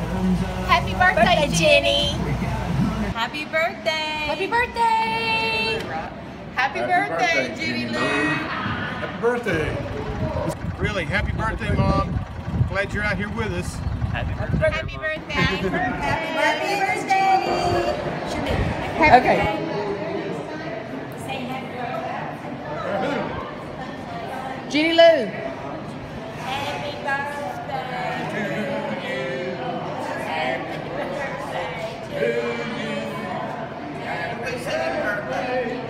Happy birthday, Jenny. Happy birthday. Happy birthday. Happy birthday, Jennie Lou. Happy birthday. Really, happy birthday, Mom. Glad you're out here with us. Happy birthday. Happy birthday. Happy birthday. Okay. Say happy birthday. Jennie Lou. Happy birthday to you. Happy birthday to you. Happy birthday to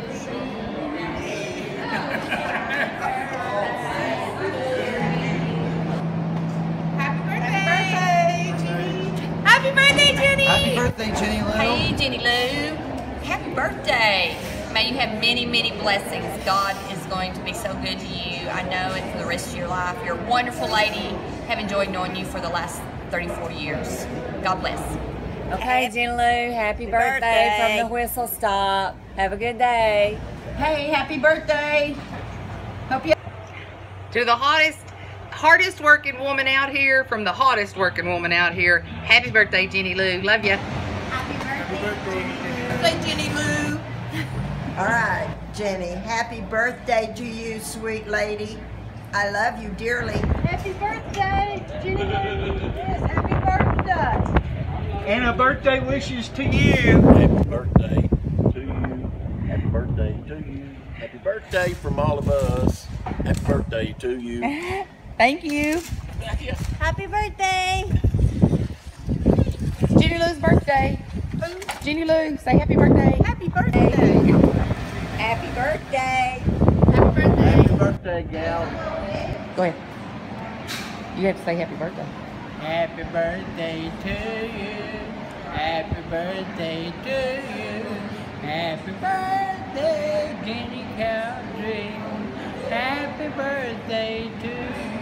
Happy birthday, Jenny. Happy birthday, Jennie Lou. Hey, Jennie Lou. Happy birthday. May you have many, many blessings. God is going to be so good to you. I know it for the rest of your life. You're a wonderful lady. Have enjoyed knowing you for the last 34 years. God bless. Okay, Jennie Lou, happy birthday from the Whistle Stop. Have a good day. Hey, happy birthday. Hope you. To the hardest working woman out here, from the hottest working woman out here, happy birthday, Jennie Lou. Love ya. Happy birthday, Jennie Lou. All right, Jenny, happy birthday to you, sweet lady. I love you dearly. Happy birthday, Jennie Lou. Yes, happy birthday. And a birthday wishes to you. Happy birthday to you. Happy birthday to you. Happy birthday from all of us. Happy birthday to you. Thank you. Happy birthday. Jennie Lou's birthday. Jennie Lou, say happy birthday. Happy birthday. Happy birthday. Happy birthday. Happy birthday, gal. Go ahead. You have to say happy birthday. Happy birthday to you. Happy birthday to you. Happy birthday, Jenny Cowdrey. Happy birthday to you.